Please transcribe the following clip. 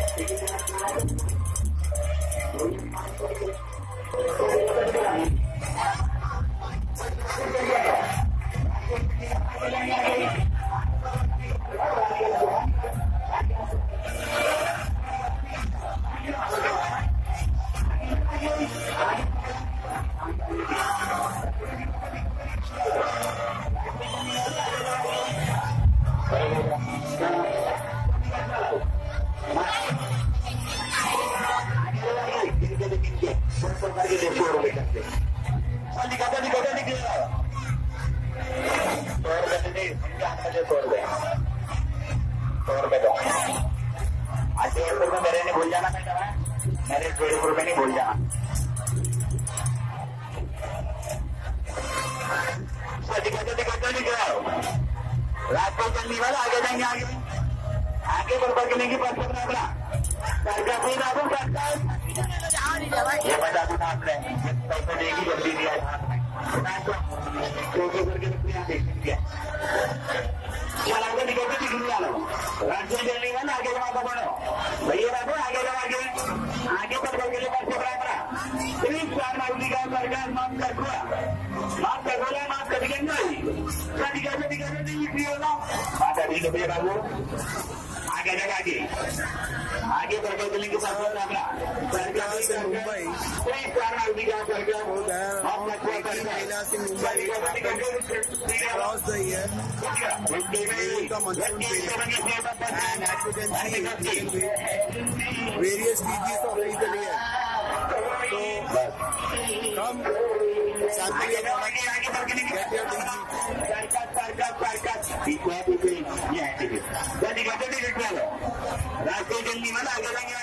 मेरे ने भूल जाना, मेरे 150 रुपए नहीं भूल जाना। रात को चलने वाला आगे जाएंगे, आगे आगे पर पकड़ने की बात करना अपना सरकार कोई लागू करता है। ये बता दूं आपने पैसे देगी जल्दी दिया करके आगे निकलते दिखने वाला राज्य चलने वाला आगे जमा का बढ़ो भैया बाबू आगे जमा के आगे पर के लिए बात कर रहा प्लीज नागरिक का सरकार माफ कर बोला माफ कर देंगे भैया बाबू आगे जगह आगे बढ़कर चलने के साथ अपना सरकार Mumbai across the year during the monsoon period, and as you can see various species of vehicle here. So come sample your product, get your रास्ते जल्दी वाला आगे